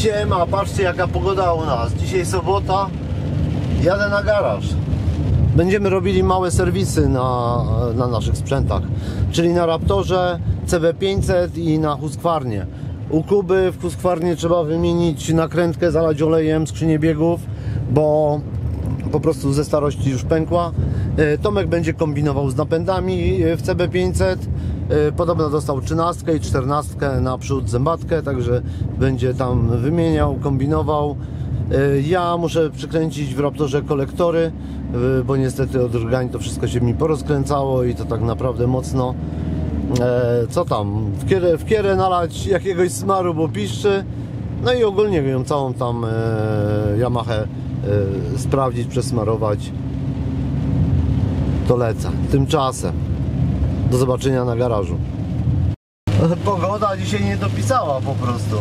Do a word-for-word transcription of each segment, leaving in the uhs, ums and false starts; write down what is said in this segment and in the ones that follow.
Siema, patrzcie jaka pogoda u nas. Dzisiaj sobota, jadę na garaż. Będziemy robili małe serwisy na, na naszych sprzętach, czyli na Raptorze, C B pięćset i na Husqvarnie. U Kuby w Husqvarnie trzeba wymienić nakrętkę, zalać olejem, skrzynię biegów, bo po prostu ze starości już pękła. Tomek będzie kombinował z napędami w C B pięćset. Podobno dostał trzynastkę i czternastkę naprzód zębatkę, także będzie tam wymieniał, kombinował. Ja muszę przykręcić w Raptorze kolektory, bo niestety od rgań to wszystko się mi porozkręcało i to tak naprawdę mocno. Co tam? W kierę, w kierę nalać jakiegoś smaru, bo piszczy. No i ogólnie ją całą tam Yamahę sprawdzić, przesmarować. To lecę. Tymczasem do zobaczenia na garażu. Pogoda dzisiaj nie dopisała po prostu.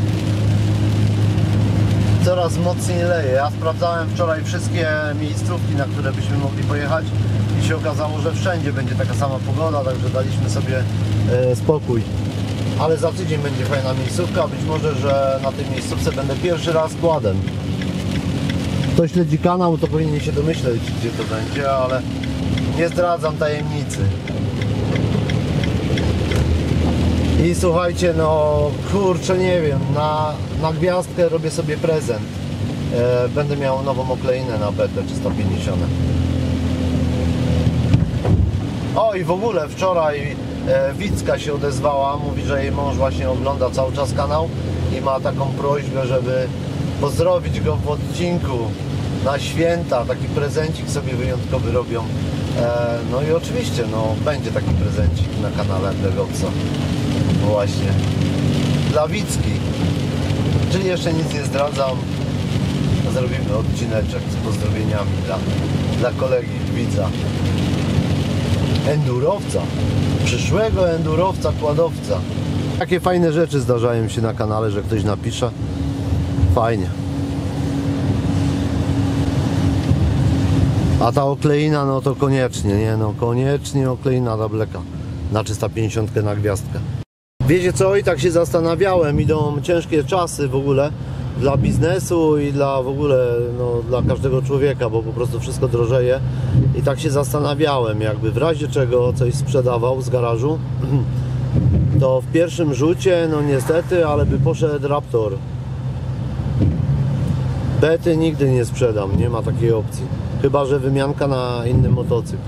Coraz mocniej leje. Ja sprawdzałem wczoraj wszystkie miejscówki, na które byśmy mogli pojechać i się okazało, że wszędzie będzie taka sama pogoda, także daliśmy sobie e, spokój. Ale za tydzień będzie fajna miejscówka. Być może, że na tej miejscówce będę pierwszy raz kładem. Kto śledzi kanał, to powinien się domyśleć, gdzie to będzie, ale nie zdradzam tajemnicy. I słuchajcie, no kurczę, nie wiem, na, na gwiazdkę robię sobie prezent. E, będę miał nową okleinę na B T trzysta pięćdziesiąt. O i w ogóle wczoraj e, Wicka się odezwała, mówi, że jej mąż właśnie ogląda cały czas kanał i ma taką prośbę, żeby pozdrowić go w odcinku na święta, taki prezencik sobie wyjątkowy robią. E, no i oczywiście, no będzie taki prezencik na kanale Blegowca. Właśnie dla Wicki, czyli jeszcze nic nie zdradzam. Zrobimy odcineczek z pozdrowieniami dla, dla kolegi widza, endurowca, przyszłego endurowca, kładowca. Takie fajne rzeczy zdarzają się na kanale, że ktoś napisze. Fajnie. A ta okleina, no to koniecznie, nie no, koniecznie okleina dla Bleka na trzysta pięćdziesiąt na gwiazdkę. Wiecie co, i tak się zastanawiałem, idą ciężkie czasy w ogóle dla biznesu i dla w ogóle, no, dla każdego człowieka, bo po prostu wszystko drożeje. I tak się zastanawiałem, jakby w razie czego coś sprzedawał z garażu, to w pierwszym rzucie, no niestety, ale by poszedł Raptor. Bety nigdy nie sprzedam, nie ma takiej opcji. Chyba że wymianka na inny motocykl.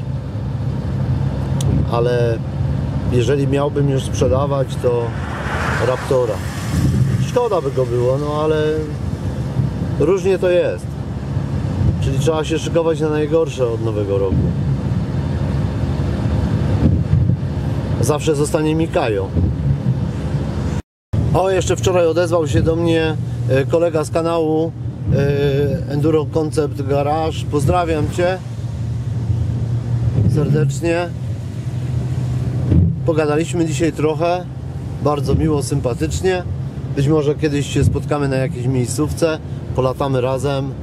Ale jeżeli miałbym już sprzedawać, to Raptora. Szkoda by go było, no ale różnie to jest. Czyli trzeba się szykować na najgorsze od nowego roku. Zawsze zostanie mi Kajo. O, jeszcze wczoraj odezwał się do mnie kolega z kanału Enduro Concept Garage. Pozdrawiam Cię serdecznie. Pogadaliśmy dzisiaj trochę, bardzo miło, sympatycznie. Być może kiedyś się spotkamy na jakiejś miejscówce, polatamy razem.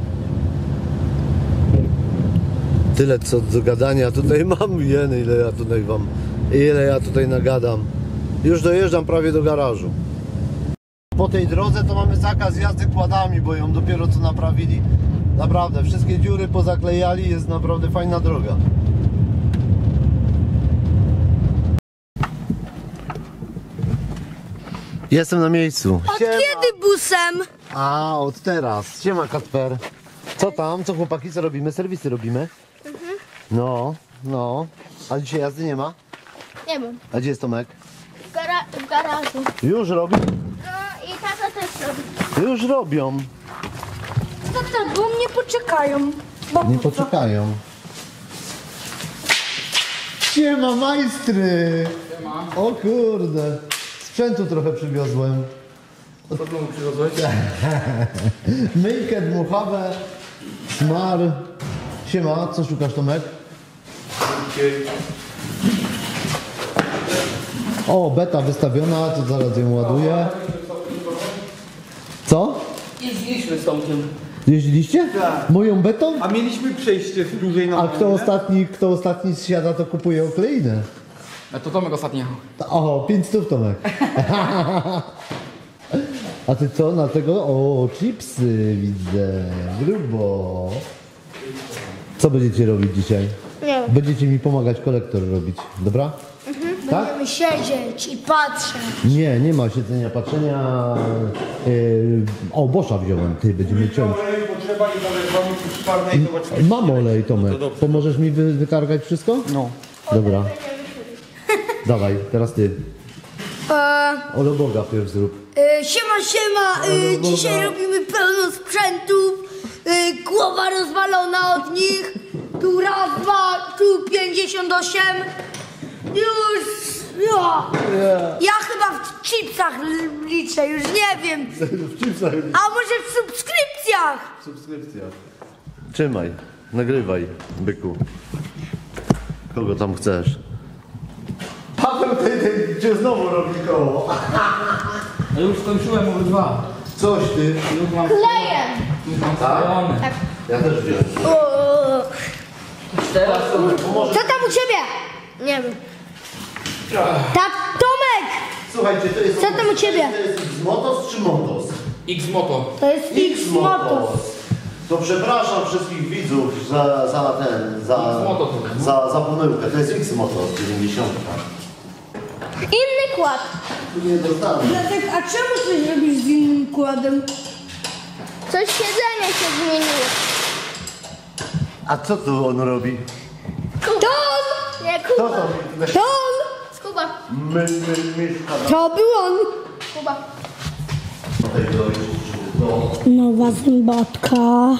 Tyle co do gadania tutaj mam, jeny, ile ja tutaj wam, ile ja tutaj nagadam. Już dojeżdżam prawie do garażu. Po tej drodze to mamy zakaz jazdy kładami, bo ją dopiero co naprawili. Naprawdę, wszystkie dziury pozaklejali, jest naprawdę fajna droga. Jestem na miejscu. Od Siema. Kiedy busem? A, od teraz. Siema, Kacper. Co tam? Co chłopaki, co robimy? Serwisy robimy? Mhm. No, no. A dzisiaj jazdy nie ma? Nie mam. A gdzie jest Tomek? W, gara w garażu. Już robi? No i tata też robi. Już robią. Tata, bo mnie poczekają. Bo Nie poczekają. Siema, majstry. Siema. O kurde. Sprzętu trochę przywiozłem. Co tu przywiozłeś? Myjkę, dmuchawę, smar. Siema, co szukasz, Tomek? O, beta wystawiona, to zaraz ją ładuję. Co? Jeździliśmy z Tomkiem. Jeździliście? Tak. Moją betą? A mieliśmy przejście dłużej na A kto ostatni, kto ostatni zsiada, to kupuje okleinę. A to Tomek ostatnio. O, pięć stów, Tomek. A ty co na tego? O, chipsy widzę. Grubo. Co będziecie robić dzisiaj? Nie wiem. Będziecie mi pomagać kolektor robić, dobra? Tak? Będziemy siedzieć i patrzeć. Nie, nie ma siedzenia, patrzenia. Yy, o, Boscha wziąłem, ty, będziemy ciąć. Oleju potrzeba i nalewamy tu szparnej i zobaczymy. Mam olej, Tomek. Pomożesz mi wy, wytargać wszystko? No. Dobra. Dawaj, teraz ty. E, Olo Boga pierw zrób. e, siema, siema. E, Boga. dzisiaj robimy pełno sprzętów. E, głowa rozwalona od nich. Tu raz, dwa, tu pięćdziesiąt osiem. Już. Ja, ja chyba w chipsach l- liczę, już nie wiem. W chipsach. A może w subskrypcjach? Subskrypcja. Trzymaj, nagrywaj, byku. Kogo tam chcesz? Paweł, ty, ty cię znowu robi koło. Ja już skończyłem może dwa. Coś ty. Już mam Klejem. już mam sklejone. Tak. Ja też wziąłem. O, Teraz to... co tam u ciebie? Nie wiem. Ta Tomek! Słuchajcie, to jest... Co tam u ciebie? To jest X-Motos czy Motos? X-Moto. To jest X-Motos. To przepraszam wszystkich widzów za, za ten, za, X-Moto to jest, no. za, za pomyłkę. To jest X-Motos dziewięćdziesiąt. Inny kład. Tu nie dostanę. Dlatego, a czemu coś robisz z innym kładem? Coś siedzenie się zmieniło. A co tu on robi? Tom! Nie, Kto Kuba. to? Tom! Kuba. My, my, myszka. To był on. Kuba. Tutaj to. Nowa zębatka.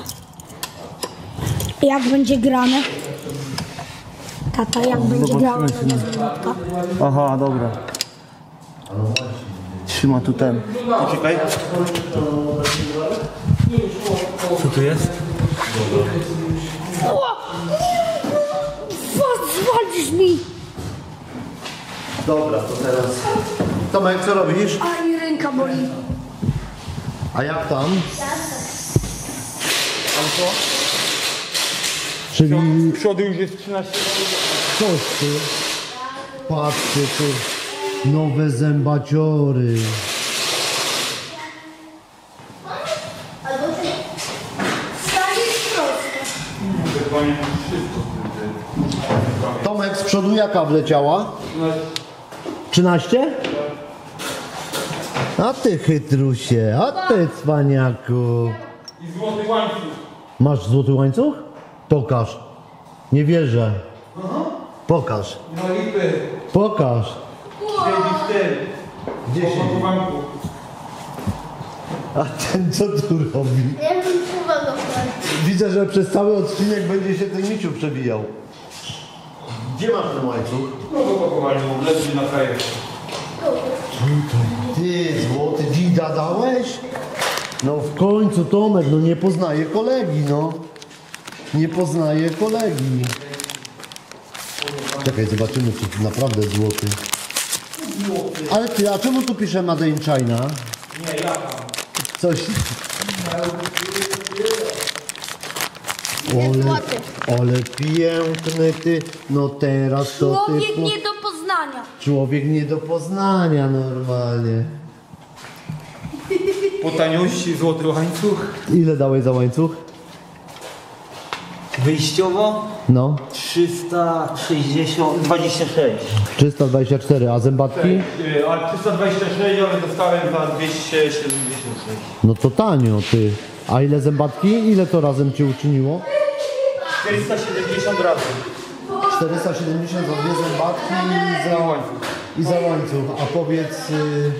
Jak będzie grane? Tata, jak będzie grała nowa zębatka? Aha, dobra. Trzyma tu ten. Poczekaj. Co tu jest? Zwalisz mi! Dobra, to teraz. Tomek, co robisz? A mi ręka boli. A jak tam? Czyli Przodu już jest trzynaście. coś ty. Patrzcie tu. Nowe zębaciory. Staniesz prosto. Tomek, z przodu jaka wleciała? trzynaście? A ty chytrusie, a ty cwaniaku. I złoty łańcuch. Masz złoty łańcuch? Pokaż. Nie wierzę. Pokaż. No lipy. Pokaż. czterdzieści cztery. Gdzie siedzi? A ten co tu robi? Nie wiem, Kuba go wchodzi. Widzę, że przez cały odcinek będzie się ten miciu przebijał. Gdzie masz ten łańcuch? No to pokowali, leży na kraje. Ty, złoty dzida dałeś? No w końcu Tomek, no nie poznaje kolegi, no. Nie poznaje kolegi. Czekaj, zobaczymy, czy to naprawdę złoty. Ale ty, a czemu tu pisze Made in China? Nie, ja tam. Coś... Jest Ole, złoty. ole piękny ty, no teraz to ty... Człowiek po- nie do poznania. Człowiek nie do poznania normalnie. Po taniości złoty łańcuch. Ile dałeś za łańcuch? Wyjściowo No, trzysta sześćdziesiąt, dwadzieścia sześć. trzysta dwadzieścia cztery, a zębatki? Yy, A trzysta dwadzieścia sześć, ale dostałem za dwieście siedemdziesiąt sześć. No to tanio, ty. A ile zębatki? Ile to razem ci uczyniło? czterysta siedemdziesiąt razy. czterysta siedemdziesiąt za dwie zębatki i Na za, łańcuch. i za łańcuch. A powiedz... y,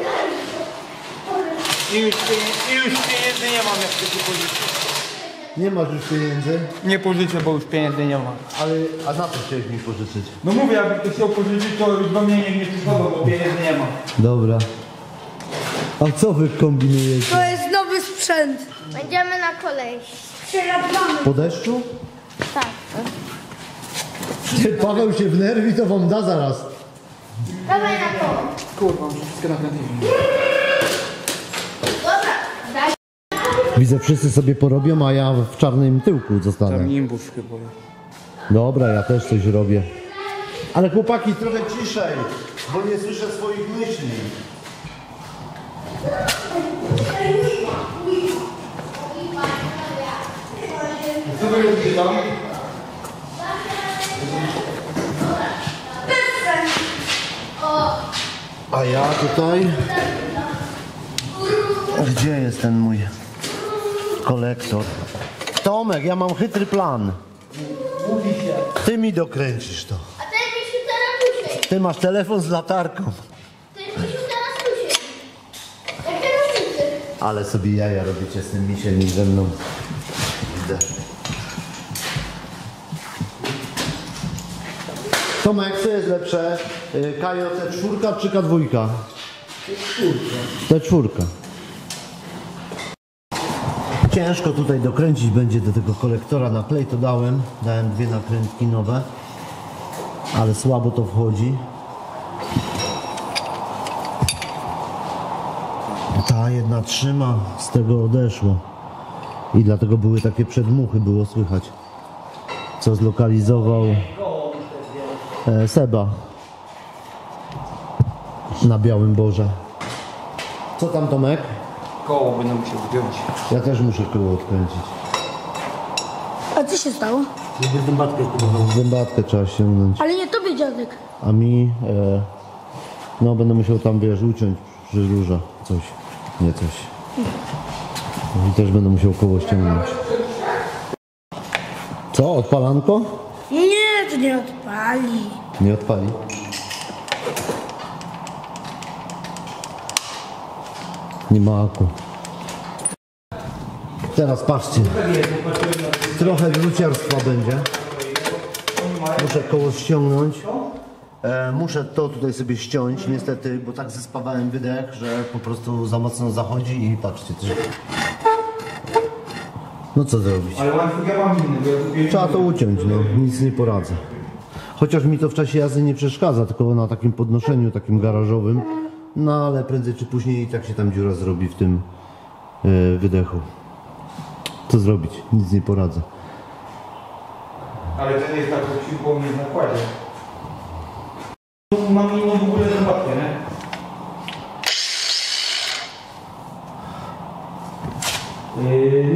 I już, pie- I już pieniędzy nie mam, jak chcecie pożyczyć. nie masz już pieniędzy, Nie pożyczę, bo już pieniędzy nie mam. ale... A na co chciałeś mi pożyczyć? No mówię, jakby ktoś chciał pożyczyć, to już do mnie nie, nie przychodzą, bo pieniędzy nie ma. Dobra. A co wy kombinujecie? To jest nowy sprzęt. Będziemy na kolei. Przerabiamy. Po deszczu? Tak. Ty, Paweł się wnerwi, to wam da zaraz. Dawaj na koło. Kurwa, muszę wszystko nakręcić. Dobra, daj. Widzę, wszyscy sobie porobią, a ja w czarnym tyłku zostanę. Nimbus chyba. Dobra, ja też coś robię. Ale chłopaki, trochę ciszej, bo nie słyszę swoich myśli. wy robicie tam? A ja tutaj... Gdzie jest ten mój kolektor? Tomek, ja mam chytry plan. Ty mi dokręcisz to. A ten Misiu teraz usiedź. Ty masz telefon z latarką. Ten Misiu teraz usiedź. Jak teraz usiedź. Ale sobie jaja robicie z tym misiem i ze mną. Widzę. Tomek, co jest lepsze? Y, Kajo, T cztery czy K dwa? T cztery. Ciężko tutaj dokręcić będzie do tego kolektora. Na klej to dałem. Dałem dwie nakrętki nowe. Ale słabo to wchodzi. Ta jedna trzyma, z tego odeszło. I dlatego były takie przedmuchy, było słychać. Co zlokalizował e, Seba na Białym Boże. Co tam, Tomek? Koło będę musiał zdjąć. Ja też muszę koło odkręcić. A co się stało? Żeby zębatkę kupował. Zębatkę trzeba ściągnąć. Ale nie tobie, dziadek. A mi, e, no będę musiał tam, wiesz, uciąć przy rurze coś, nie coś. I też będę musiał koło ściągnąć. Co, odpalanko? Nie, to nie odpali. Nie odpali. Nie ma aku. Teraz patrzcie. Trochę wróciarstwa będzie. Muszę koło ściągnąć. E, muszę to tutaj sobie ściąć, niestety, bo tak zespawałem wydech, że po prostu za mocno zachodzi i patrzcie. Też. No co zrobić? Ale łańcuch ja mam inny, bo ja kupiłem... Trzeba to uciąć, no, nic nie poradzę. Chociaż mi to w czasie jazdy nie przeszkadza, tylko na takim podnoszeniu, takim garażowym. No ale prędzej czy później i tak się tam dziura zrobi w tym yy, wydechu. Co zrobić? Nic nie poradzę. Ale ten jest tak, że się po mnie w nakładzie. Mam inną w ogóle zębatkę, nie? Yy...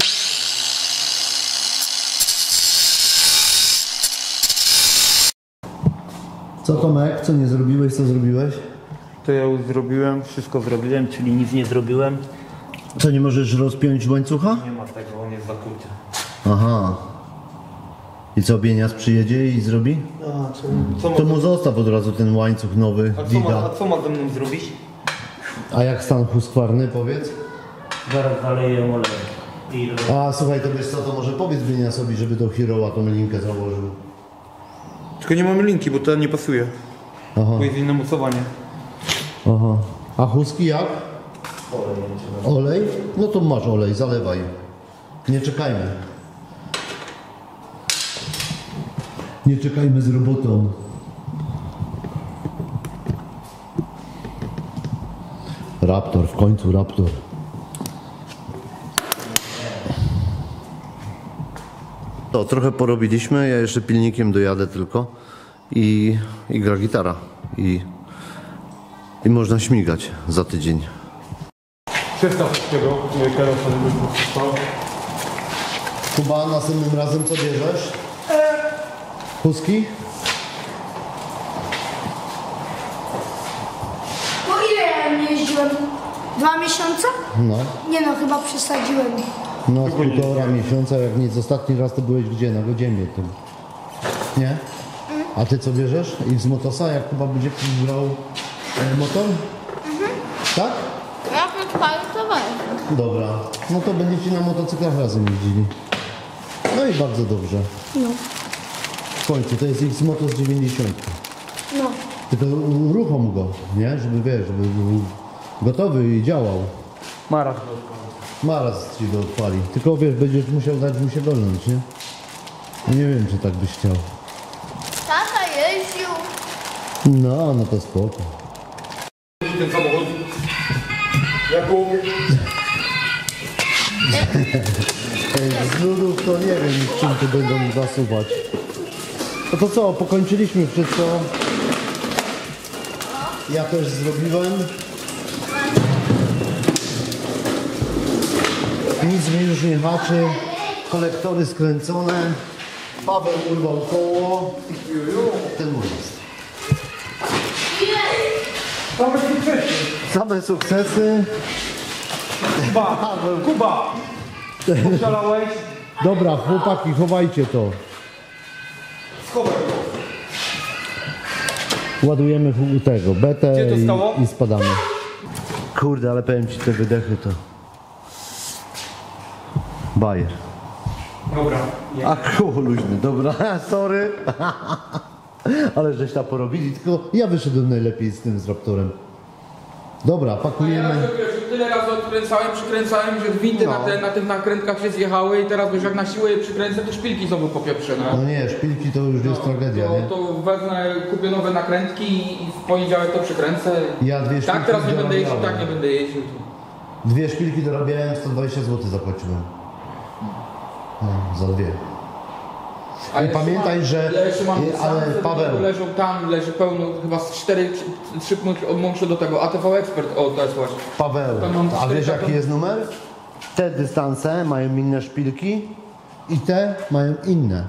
Co Tomek? Co nie zrobiłeś? Co zrobiłeś? To ja już zrobiłem, wszystko zrobiłem. Czyli nic nie zrobiłem. Co, nie możesz rozpiąć łańcucha? Nie ma tego, on jest zakuty. Aha. I co, Bienias przyjedzie i zrobi? A, co, co, To ma, mu zostaw od razu ten łańcuch nowy, a co, ma, Dida. a co ma ze mną zrobić? A jak stan huskwarny, powiedz? Zaraz zaleję olejem. I A słuchaj, to wiesz co, to może powiedz Bieniasowi, żeby do Hero'a tą linkę założył. Tylko nie mamy linki, bo to nie pasuje. Aha. Bo jest inne mocowanie. Aha. A huski jak? Olej? No to masz olej, zalewaj. Nie czekajmy. Nie czekajmy z robotą. Raptor, w końcu Raptor. To trochę porobiliśmy, ja jeszcze pilnikiem dojadę tylko i, i gra gitara i, i można śmigać za tydzień. Przestaw tego kierowca, żeby stał. Kuba, następnym razem co bierzesz? Huski? Po ile ja nie jeździłem? Dwa miesiące? No. Nie no, chyba przesadziłem. No z półtora miesiąca, jak nic. Ostatni raz to byłeś gdzie? Na Godziemie tym. Nie? A ty co bierzesz? X Motosa? Jak Kuba będzie brał e, motor? Mhm. Tak? Jak odpali, to weź. Dobra. No to będziecie na motocyklach razem jeździli. No i bardzo dobrze. No. W końcu to jest X Motos dziewięćdziesiąt. No. Tylko uruchom go, nie? Żeby wiesz, żeby był gotowy i działał. Maras. Maraz ci go odpali. Tylko wiesz, będziesz musiał dać mu się dolnąć, nie? Nie wiem, czy tak byś chciał. Tata jeździł. No, no to spoko. Ten samochód. Jakub. Z nudów to nie wiem, czym tu będą zasuwać. No to co, pokończyliśmy wszystko. Ja też zrobiłem. Nic mi już nie haczy. Kolektory skręcone. Paweł urwał koło. Ten mój jest. Same sukcesy. Same sukcesy. Kuba, Kuba. Poszalałeś? Dobra, chłopaki, chowajcie to. Schowaj. Ładujemy u tego betę Gdzie to stało? i, i spadamy. Kurde, ale powiem ci, te wydechy to... Bajer. Dobra. A koło luźny, dobra, sorry. Ale żeś tam porobili, tylko ja wyszedłem najlepiej z tym z Raptorem. Dobra, Ja pakujemy. wiesz, tyle razy odkręcałem, przykręcałem, że windy No. na, te, na tych nakrętkach się zjechały i teraz wiesz, jak na siłę je przykręcę, to szpilki znowu popieprzę, no. No nie, szpilki to już jest tragedia, nie? To, to wezmę, kupię nowe nakrętki i, i w poniedziałek to przykręcę. Ja dwie szpilki Tak, teraz nie będę jeździł, dorabiałem. tak nie będę jeździł. Dwie szpilki dorabiałem, sto dwadzieścia złotych zapłaciłem. No, za dwie. A I jeszcze pamiętaj, mam, że- Ja jeszcze mam i- sam, ale ale Paweł- leżą tam, leży pełno, chyba z cztery, trzy odłączę do tego, A T V Expert, o to jest właśnie. Paweł, Tam mam a cztery wiesz jaki takie- jest numer? Te dystanse mają inne szpilki i te mają inne.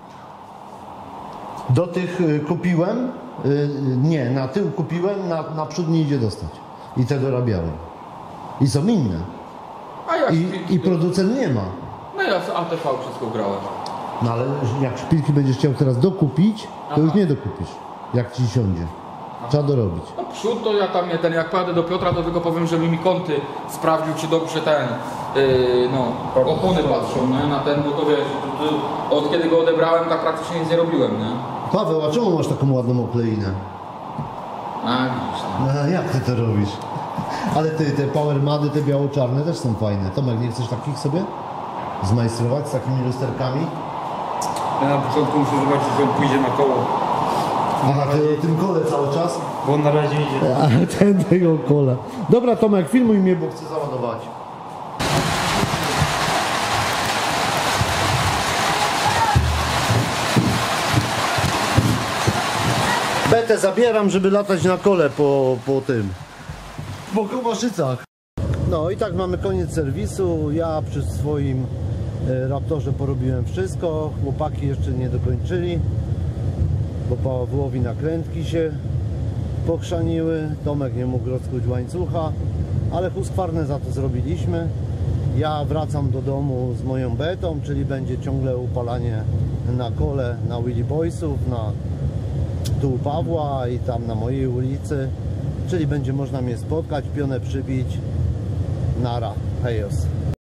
Do tych y, kupiłem, y, y, nie, na tył kupiłem, na, na przód nie idzie dostać. I te dorabiałem. I są inne. A ja I, szpilki, i producent nie ma. no ja z A T V wszystko grałem. No ale jak szpilki będziesz chciał teraz dokupić, to już nie dokupisz, jak ci siądzie. Trzeba dorobić. No przód to ja tam nie ten, jak pojadę do Piotra, to tylko powiem, żeby mi kąty sprawdził, czy dobrze ten, yy, no, opony patrzą, nie, na ten, bo to wiesz, to, to, od kiedy go odebrałem, tak praktycznie nic nie robiłem, nie. Paweł, a czemu masz taką ładną okleinę? A widzisz, no. No, jak ty to robisz? Ale ty, te powermady, te biało-czarne też są fajne. Tomek, nie chcesz takich sobie zmajstrować z takimi lusterkami? Ja na początku muszę zobaczyć, że on pójdzie na koło. Aha, ty o tym kole cały czas? Bo on na razie idzie. A ten tego kola. Dobra, Tomek, filmuj mnie, bo chcę załadować. Betę zabieram, żeby latać na kole po, po tym. Po Kołmaszycach. No i tak mamy koniec serwisu. Ja przy swoim e, Raptorze porobiłem wszystko. Chłopaki jeszcze nie dokończyli, bo Pawłowi nakrętki się pokrzaniły. Tomek nie mógł rozkuć łańcucha, ale huskwarnę za to zrobiliśmy. Ja wracam do domu z moją betą, czyli będzie ciągle upalanie na kole, na Willy Boysów, na tu u Pawła i tam na mojej ulicy, czyli będzie można mnie spotkać, pionę przybić. Nara, hejos.